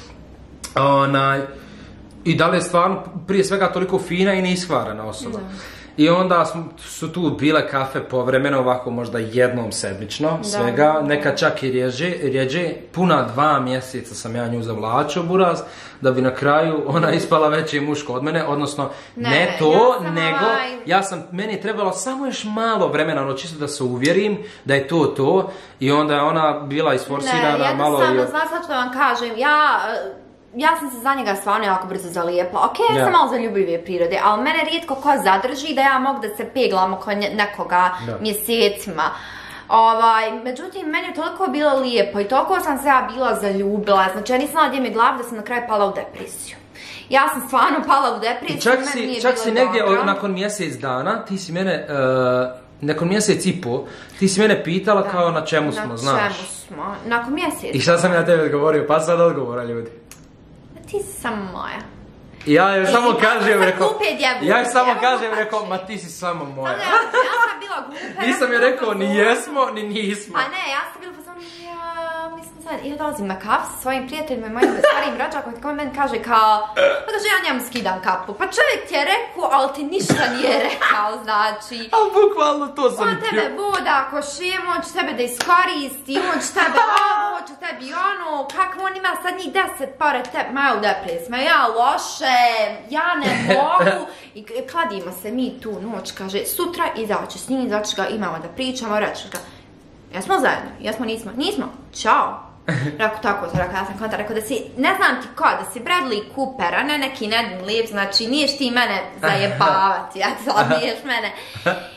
I da li je stvarno prije svega toliko fina i neishvarana osoba. I onda su tu bile kafe povremeno, ovako možda jednom sedmično, svega, neka čak i rjeđe, puna 2 mjeseca sam ja nju zavlačio buraz, da bi na kraju ona ispala veće muško od mene, odnosno ne to, nego meni je trebalo samo još malo vremena, ono čisto da se uvjerim da je to, i onda je ona bila isforsirana malo... Ne, jednostavno, znaš što vam kažem, ja sam se za njega stvarno jako brzo zalijepla. Ok, ja sam malo zaljubljive prirode, ali mene rijetko ko zadrži da ja mogu da se peglam oko nekoga mjesecima. Međutim, meni je toliko bilo lijepo i toliko sam se ja bila zaljubila. Znači, ja nisam znala gdje mi je glav da sam na kraju pala u depresiju. Ja sam stvarno pala u depresiju. Čak si negdje nakon mjesec dana, ti si mene... Nakon mjesec i po, ti si mene pitala kao na čemu smo, znaš? Na čemu smo, nakon mjesec. I šta sam ja tebi odgovorio, pa sad odgovora ljudi. Ti si samo moja. Ja joj samo kažem, rekao, ma ti si samo moja. Ja sam bila glupa. Nisam je rekao ni jesmo, ni nismo. A ne, ja sam bila mislim sad, ja dolazim na kafu sa svojim prijateljima i mojim starijim rođakom i tako meni kaže kao, pa kaže ja njemu skidam kapu. Pa čovjek ti je rekao, ali ti ništa nije rekao, znači. Ali bukvalno to sam on tebe voda ako šem, on će tebe da iskoristi, on će tebe ovo, on će tebi ono, kako on ima sad njih 10 pored tebe, ma ja u depresiji, ja loše, ja ne mogu. I kladimo se mi tu noć, kaže, sutra izaći s njim, znači ga imamo da pričamo, reći ga, jesmo zajedno, jesmo, nismo, čao. Rekao tako, ja sam konta, rekao da si, ne znam ti ko, da si Bradley Cooper, a ne neki Nedim Leeds, znači niješ ti mene zajebavati, ja to niješ mene.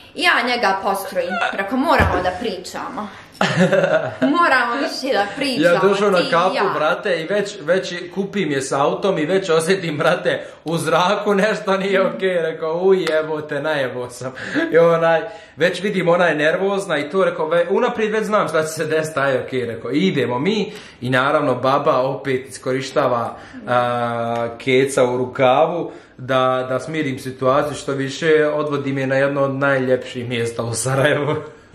I ja njega postrojim, preko moramo da pričamo. Moramo više da pričamo. Ja došao na kafu, ja. brate, i već kupim je s autom i već osjetim, brate, u zraku nešto nije okej. Rekao, uj, jebote, najebo sam. I već vidim, ona je nervozna i to, rekao, unaprijed već znam šta će se desiti, aj, okej, rekao, idemo mi. I naravno, baba opet iskorištava keca u rukavu da smirim situaciju, što više odvodim je na jedno od najljepših mjesta u Sarajevu.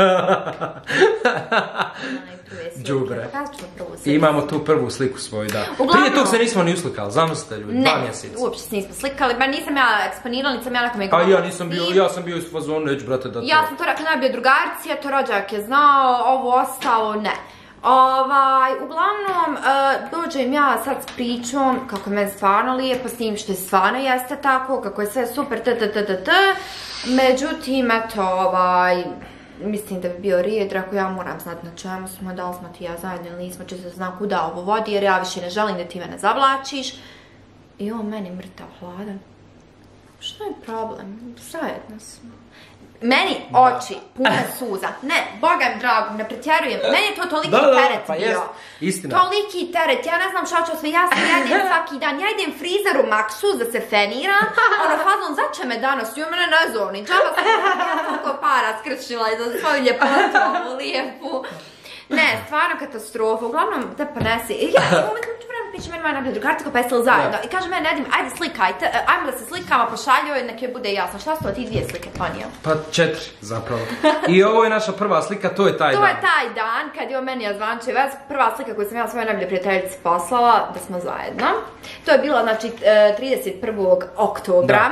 Đubre. Imamo tu prvu sliku svoju, da. Prije tog se nismo ni uslikali, zamislite ljudi, 2 mjeseca. Ne, uopće se nismo slikali, ba nisam ja eksponirala, nisam ja nekom je govorila. Ja sam bio u fazonu, neću, brate, da to... Ja sam to rekla, najbolje drugarici, to rođak je znao, ovo ostalo, ne. Uglavnom, dođem ja sad s pričom kako je meni stvarno lijepo, s tim što je stvarno jeste tako, kako je sve super, međutim, eto, mislim da bi bio rijed, ako ja moram znati na čemu smo, da li smo ti ja zajedno ili nismo, čisto znam kuda ovo vodi, jer ja više ne želim da ti mene zavlačiš. I on meni mrtav hladan. Što je problem? Zajedno smo. Meni oči pune suza. Ne, Boga mi drago, ne pretjerujem. Meni je to toliki teret bio. Istina. Toliki teret, ja ne znam šta ću sve, ja se jedem svaki dan. Ja idem frizer u Maxu da se feniram. Fazon, zače me danas, ju mene ne zovni. Džaba sam toliko para skrčila za svoju ljepotu, ovu lijepu. Ne, stvarno katastrofa. Uglavnom, te ponesi. Ja piće meni moja najbolja drugarica pa jeste li zajedno. I kaže meni, Nedim, ajde slikajte, ajmo da se slikama pošalju i nek joj bude jasno. Šta su to ti 2 slike ponio? Pa 4 zapravo. I ovo je naša prva slika, to je taj dan. To je taj dan kad je on meni ozvančio vez. Prva slika koju sam ja svojoj najbolje prijateljici poslala, da smo zajedno. To je bilo, znači, 31. oktobra.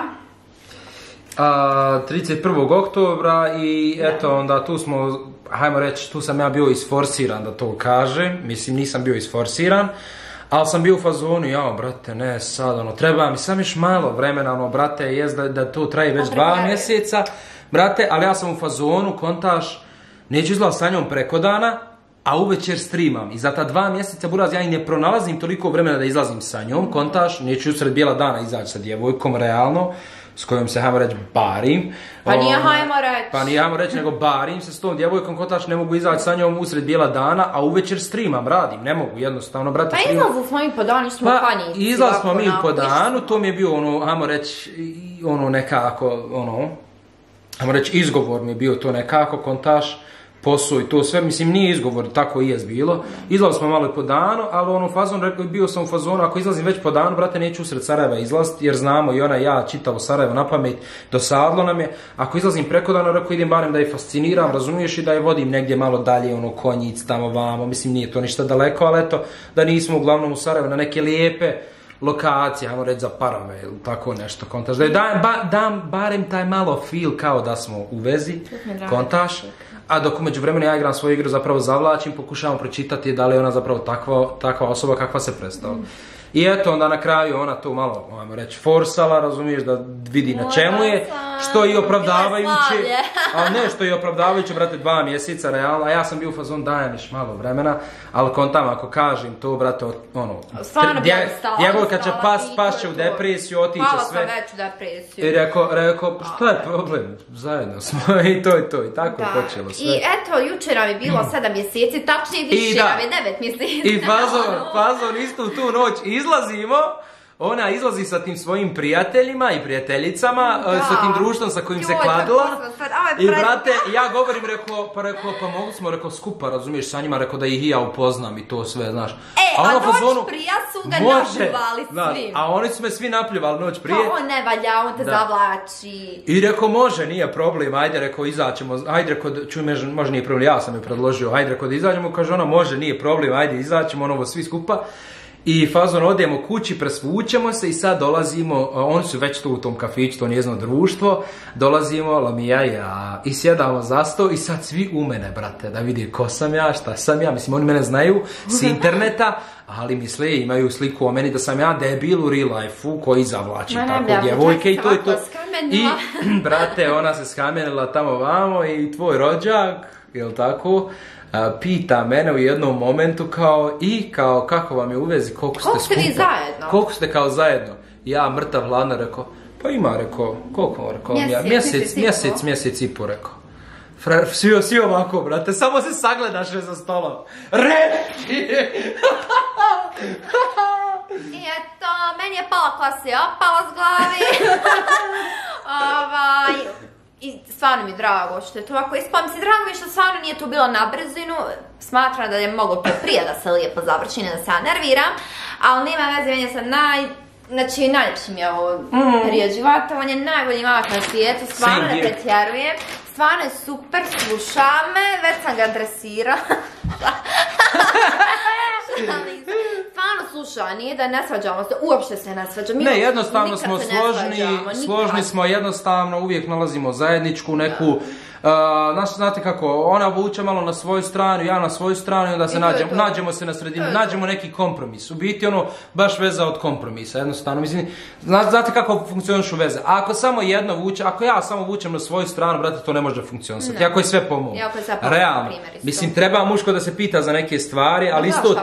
31. oktobra i eto, onda tu smo, hajmo reći, tu sam ja bio isforsiran da to kažem. Mislim, nisam bio isforsiran. Ali sam bio u fazonu, jao, brate, ne, sad, treba mi sam još malo vremena, brate, jest da to traje već 2 mjeseca, brate, ali ja sam u fazonu, kontaš, neću izlaziti sa njom preko dana, a uvečer streamam. I za ta 2 mjeseca, buraz, ja i ne pronalazim toliko vremena da izlazim sa njom, kontaš, neću usred bijela dana izaći sa djevojkom, realno, s kojom se, hajmo reći, barim. Pa nije hajmo reći. Pa nije hajmo reći, nego barim se s tom djevojkom, kontaš, ne mogu izaći sa njom usred bijela dana, a uvečer streamam, radim, ne mogu, jednostavno, brate, streamam. Pa izlazili smo mi po danu, smo u Panjici. Izlazili smo mi po danu, to mi je bio, hajmo reći, nekako, hajmo reći, izgovor mi je bio to nekako, kontaš, posao i to sve, mislim, nije izgovor, tako i jest bilo. Izlazili smo malo i po danu, ali bio sam u fazonu, ako izlazim već po danu, brate, neću usred Sarajeva izlaziti, jer znamo i ona i ja čitavo Sarajevo na pamet, dosadlo nam je. Ako izlazim preko dana, rekao, idem barem da je fasciniram, razumiješ, i da je vodim negdje malo dalje, Konjic, tamo, vamo, mislim, nije to ništa daleko, ali eto, da nismo uglavnom u Sarajevu na neke lijepe lokacije, hajmo reći za parove ili tako nešto, kontaš, da je dam barem taj malo feel kao da smo u vezi, kontaš. A dok umeđu vremenu ja igram svoju igru, zapravo zavlačim, pokušavam pročitati da li je ona zapravo takva osoba kakva se predstavlja. I eto, onda na kraju ona to malo, ajmo reći, forsala, razumiješ, da vidi na čemu je, što je opravdavajuće, ali ne, što je opravdavajuće, brate, 2 mjeseca, realno, a ja sam bio u fazon, dajem još malo vremena, ali kontam, ako kažem to, brate, djevojka će pašće u depresiju, otiće sve. Pala sam već u depresiju. I rekao, šta je problem, zajedno smo, i to, i tako je počelo sve. I eto, jučer nam je bilo 7 mjeseci, tačnije više nam je 9 mjeseci. I fazon istu tu noć izlazimo, ona izlazi sa tim svojim prijateljima i prijateljicama, sa tim društvom sa kojim se kladila. I brate, ja govorim, pa mogli smo, skupa, razumiješ, sa njima, rekao da ih i ja upoznam i to sve, znaš. A noć prija su ga napljuvali svim. A oni su me svi napljuvali noć prije. Pa on ne valja, on te zavlači. I rekao, može, nije problem, ajde, rekao, izaćemo, ajde, rekao, čuj, može, nije problem, ja sam je predložio, ajde, rekao, da izađemo, kaže ona, može, nije problem, ajde, izaćemo, svi skupa. I fazon odemo kući, presvučemo se i sad dolazimo, oni su već tu u tom kafiću, to njezno društvo, dolazimo, Lamija i ja, i sjedamo za sto i sad svi u mene, brate, da vidi ko sam ja, šta sam ja, mislim, oni mene znaju s interneta, ali misle, imaju sliku o meni da sam ja debil u real life-u koji zavlači tako djevojke i to. I, brate, ona se skamenila tamo vamo i tvoj rođak, jel tako? Pita mene u jednom momentu kako vam je u vezi, koliko ste skupa, vi zajedno? Koliko ste kao zajedno. Ja mrtav hladno rekao, Pa ima, rekao, koliko rekao? Mjesec i po, rekao. Svi ovako, brate, samo se sagledaš za stolom. Reći! I eto, meni je pala kosa i opala s glavi. I stvarno mi je drago što je to ovako ispalo. Mislim, drago mi je što stvarno nije to bilo na brzinu. Smatram da je moglo to prije da se lijepo završi, ne da se ja nerviram. Ali nema veze, meni je sad znači, najljepši mi je ovo period života. On je najbolji mak na svijetu, stvarno ne pretjerujem. Stvarno je super, sluša me, već sam ga dresirala. Stvarno sluša, nije da ne svađamo se, uopšte se ne svađamo. Ne, jednostavno smo složni smo, jednostavno uvijek nalazimo zajedničku neku, znate kako, ona vuče malo na svoju stranu, ja na svoju stranu i onda se nađemo se na sredini, nađemo neki kompromis. U biti ono, baš veza od kompromisa, jednostavno. Mislim, znate kako funkcionišu veze? Ako samo jedno vuče, ako ja samo vučem na svoju stranu, brate, to ne može funkcionisati. Ako je sve pomoć. Realno. Mislim, treba muško da se pita za neke stvari, ali isto...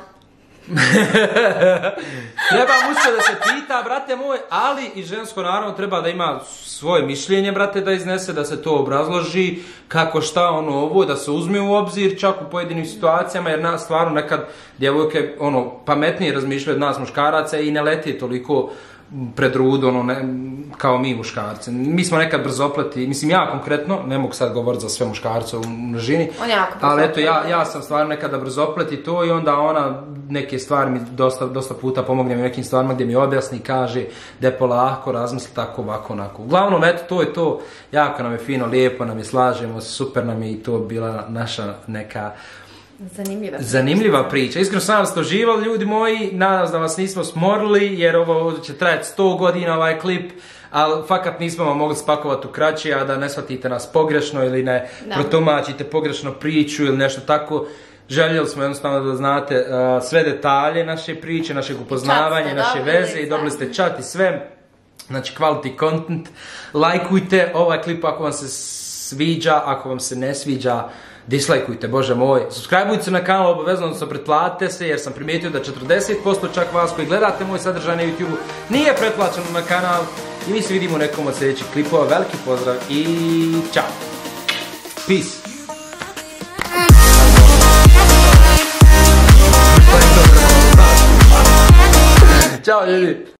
Treba muško da se pita, brate moj, ali i žensko naravno treba da ima svoje mišljenje, brate, da iznese, da se to obrazloži, kako šta ono ovo, da se uzme u obzir čak u pojedinim situacijama, jer nas stvarno nekad djevojke ono pametnije razmišljaju od nas muškaraca i ne leti toliko pred rud, ono, kao mi muškarci. Mi smo nekad brzopleti, mislim ja konkretno, ne mogu sad govoriti za sve muškarce u množini, ali eto, ja sam stvarno nekada brzopleti to i onda ona neke stvari mi dosta puta pomogne mi nekim stvarima gdje mi objasni, kaže da je polako, razmisli tako, ovako, onako. Uglavnom, eto, to je to, jako nam je fino, lijepo nam je, slažemo, super nam je i to bila naša neka zanimljiva priča. Iskreno sam vas to živali, ljudi moji, nadam se da vas nismo smorili, jer ovo će trajati 100 godina ovaj klip, ali fakat nismo vam mogli spakovati u kraće, a da ne shvatite nas pogrešno ili ne protumačite pogrešno priču ili nešto tako. Željeli smo jednostavno da znate sve detalje naše priče, našeg upoznavanja, naše veze i dobili ste chat i sve. Znači, quality content. Lajkujte ovaj klip ako vam se sviđa, ako vam se ne sviđa, dislajkujte, bože moj. Subscribeujte se na kanal, obavezno, odnosno pretplatite se, jer sam primijetio da 40% čak vas koji gledate moj sadržaj na YouTube nije pretplaćeno na kanal. I mi se vidimo u nekom od sljedećih klipova. Veliki pozdrav i čao. Peace. Ćao ljudi.